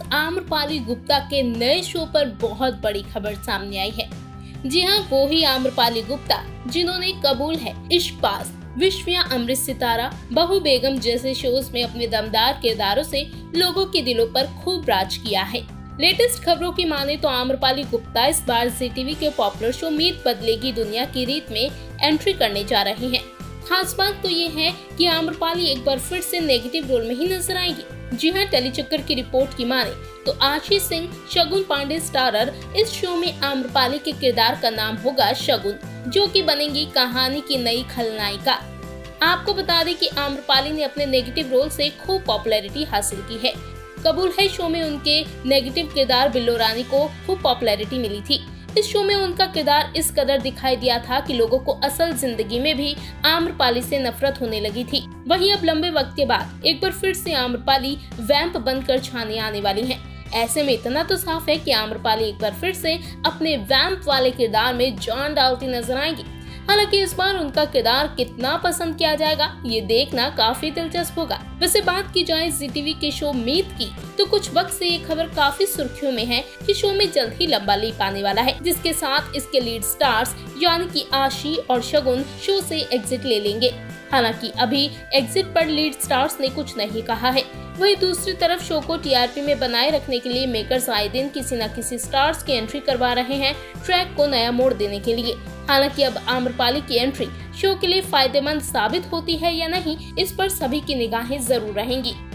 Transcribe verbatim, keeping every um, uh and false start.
आम्रपाली गुप्ता के नए शो पर बहुत बड़ी खबर सामने आई है। जी हाँ, वो ही आम्रपाली गुप्ता जिन्होंने कबूल है, इश्कबाज, विश्व या अमृत सितारा, बहू बेगम जैसे शोज में अपने दमदार किरदारों से लोगों के दिलों पर खूब राज किया है। लेटेस्ट खबरों की माने तो आम्रपाली गुप्ता इस बार जी टीवी के पॉपुलर शो मीत बदलेगी दुनिया की रीत में एंट्री करने जा रही हैं। खास बात तो ये है कि आम्रपाली एक बार फिर से नेगेटिव रोल में ही नजर आएंगी। जी हाँ, टेलीचक्कर की रिपोर्ट की माने तो आशीष सिंह शगुन पांडे स्टारर इस शो में आम्रपाली के किरदार का नाम होगा शगुन, जो कि बनेंगी कहानी की नई खलनायिका। आपको बता दें कि आम्रपाली ने अपने नेगेटिव रोल से खूब पॉपुलैरिटी हासिल की है। कबूल है शो में उनके नेगेटिव किरदार बिल्लो रानी को खूब पॉपुलैरिटी मिली थी। इस शो में उनका किरदार इस कदर दिखाई दिया था कि लोगों को असल जिंदगी में भी आम्रपाली से नफरत होने लगी थी। वहीं अब लंबे वक्त के बाद एक बार फिर से आम्रपाली वैम्प बनकर छाने आने वाली हैं। ऐसे में इतना तो साफ है कि आम्रपाली एक बार फिर से अपने वैम्प वाले किरदार में जान डालती नजर आएंगी। हालांकि इस बार उनका किरदार कितना पसंद किया जाएगा ये देखना काफी दिलचस्प होगा। वैसे बात की जाए जी टीवी के शो मीत की, तो कुछ वक्त से ये खबर काफी सुर्खियों में है कि शो में जल्द ही लंबा लीप आने वाला है, जिसके साथ इसके लीड स्टार्स यानी कि आशी और शगुन शो से एग्जिट ले लेंगे। हालांकि अभी एग्जिट पर लीड स्टार्स ने कुछ नहीं कहा है। वहीं दूसरी तरफ शो को टी आर पी में बनाए रखने के लिए मेकर्स आए दिन किसी न किसी स्टार्स की एंट्री करवा रहे हैं ट्रैक को नया मोड़ देने के लिए। हालांकि अब आम्रपाली की एंट्री शो के लिए फायदेमंद साबित होती है या नहीं, इस पर सभी की निगाहें जरूर रहेंगी।